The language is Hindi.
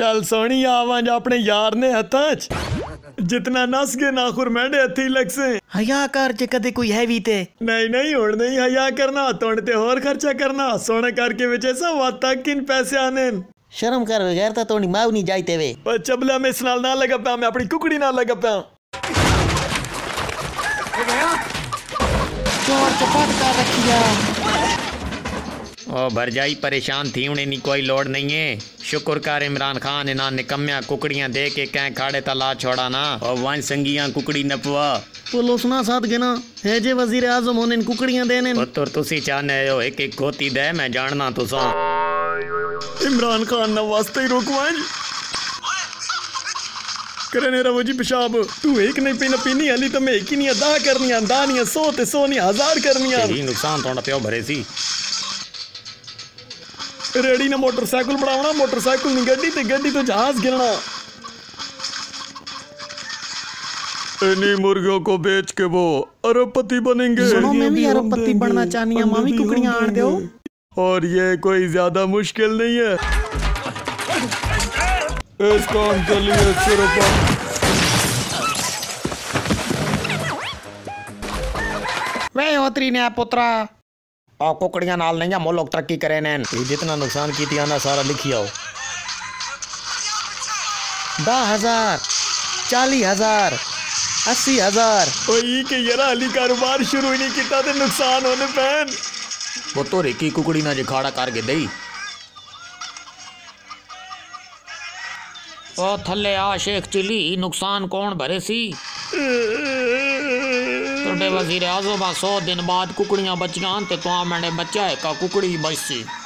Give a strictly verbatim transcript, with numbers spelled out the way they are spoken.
चल सोनी आवाज अपने यार ने हथा जितना नस गए ना खुर मेंढे हथी लग से हया कर जे कदे कोई है भी ते नहीं नहीं हुण नहीं हया करना तोड़ ते और खर्चा करना सोने करके विच ऐसा वाता किन पैसे आने शर्म कर यार ता तोनी माव नहीं जाईते वे पर चबला में इस नाल ना लगा पाया मैं अपनी कुकड़ी ना लगा पाया चोर चपट कर रखिया ओ भरजाई परेशान थी उन्हें नी कोई लोड नहीं है। शुक्र कर इमरान खान इना निकम्या कुकड़ियां दे के कह खाड़े तला छोड़ा ना और वन संगियां कुकड़ी नपवा पुलिस ना साथ गना है जे वजीर आजम होने कुकड़ियां देने पुत्र तुसी चाहने हो एक एक खोती दे मैं जानना तुसा इमरान खान ना वास्ते ही रोकवाएं करने रवो जी पेशाब तू एक नहीं पीना पीनी अली तो मैं एक ही नहीं अदा करनी अंदा नहीं सौ ते सौ नहीं हजार करनी यही नुकसान थोड़ा प्यो भरे सी रेडी ना मोटरसाइकिल बढ़ावना मोटरसाइकिल नहीं गड्डी ते गड्डी तो जहाज गिरना इन्हीं मुर्गियों को बेच के वो अरबपति बनेंगे। सुनो मैं भी अरबपति बनना चाहनी हूं मामी कुकड़ियां आड़ दो और ये कोई ज्यादा मुश्किल नहीं है इस काम के लिए सिर्फ वे होतरी ने पुत्रा और कुकड़ियां नाल नहीं मो लोग तरक्की करे नैन तू जितना नुकसान की थी आना सारा लिखी आओ दस हजार चालीस हजार अस्सी हजार के यार अली कारोबार शुरू ही नहीं किया तो नुकसान होने पैन वो तो रेकी कुकड़ी ना जिखाड़ा करके दई ओ थल्ले आ शेख चिली नुकसान कौन भरे सी तोड़े वजीर आजम सौ दिन बाद कुकड़ियां बच गया तो मैंने बच्चा है का कुकड़ी बच सी।